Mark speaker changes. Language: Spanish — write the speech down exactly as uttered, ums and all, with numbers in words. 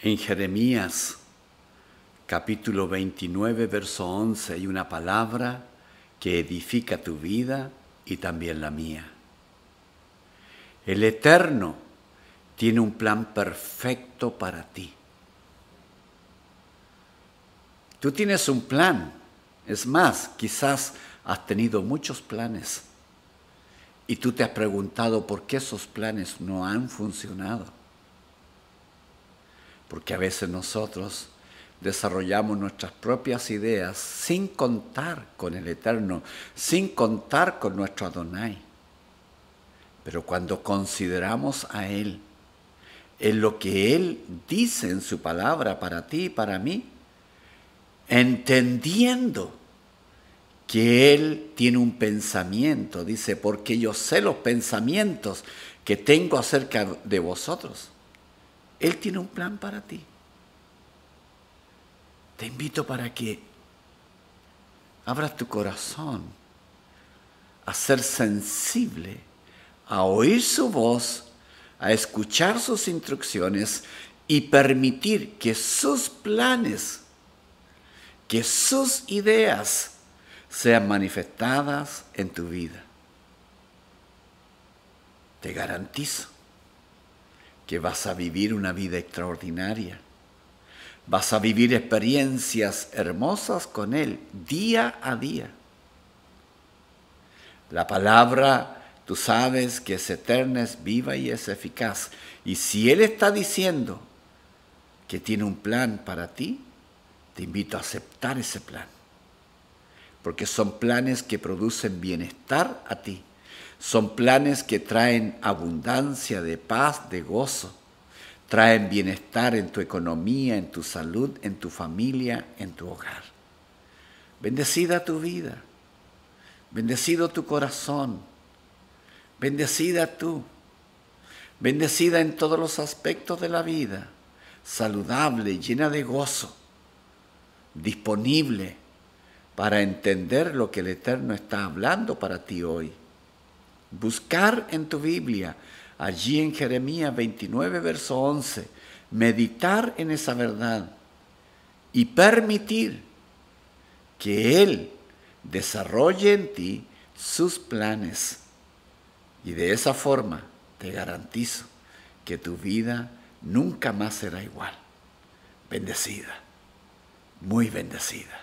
Speaker 1: En Jeremías, capítulo veintinueve, verso once, hay una palabra que edifica tu vida y también la mía. El Eterno tiene un plan perfecto para ti. Tú tienes un plan. Es más, quizás has tenido muchos planes y tú te has preguntado por qué esos planes no han funcionado. Porque a veces nosotros desarrollamos nuestras propias ideas sin contar con el Eterno, sin contar con nuestro Adonai. Pero cuando consideramos a Él, en lo que Él dice en su palabra para ti y para mí, entendiendo que Él tiene un pensamiento, dice, porque yo sé los pensamientos que tengo acerca de vosotros. Él tiene un plan para ti. Te invito para que abras tu corazón a ser sensible, a oír su voz, a escuchar sus instrucciones y permitir que sus planes, que sus ideas sean manifestadas en tu vida. Te garantizo que vas a vivir una vida extraordinaria. Vas a vivir experiencias hermosas con Él día a día. La palabra, tú sabes que es eterna, es viva y es eficaz. Y si Él está diciendo que tiene un plan para ti, te invito a aceptar ese plan. Porque son planes que producen bienestar a ti. Son planes que traen abundancia de paz, de gozo. Traen bienestar en tu economía, en tu salud, en tu familia, en tu hogar. Bendecida tu vida. Bendecido tu corazón. Bendecida tú. Bendecida en todos los aspectos de la vida. Saludable, llena de gozo. Disponible para entender lo que el Eterno está hablando para ti hoy. Buscar en tu Biblia, allí en Jeremías veintinueve, verso once, meditar en esa verdad y permitir que Él desarrolle en ti sus planes. Y de esa forma te garantizo que tu vida nunca más será igual. Bendecida, muy bendecida.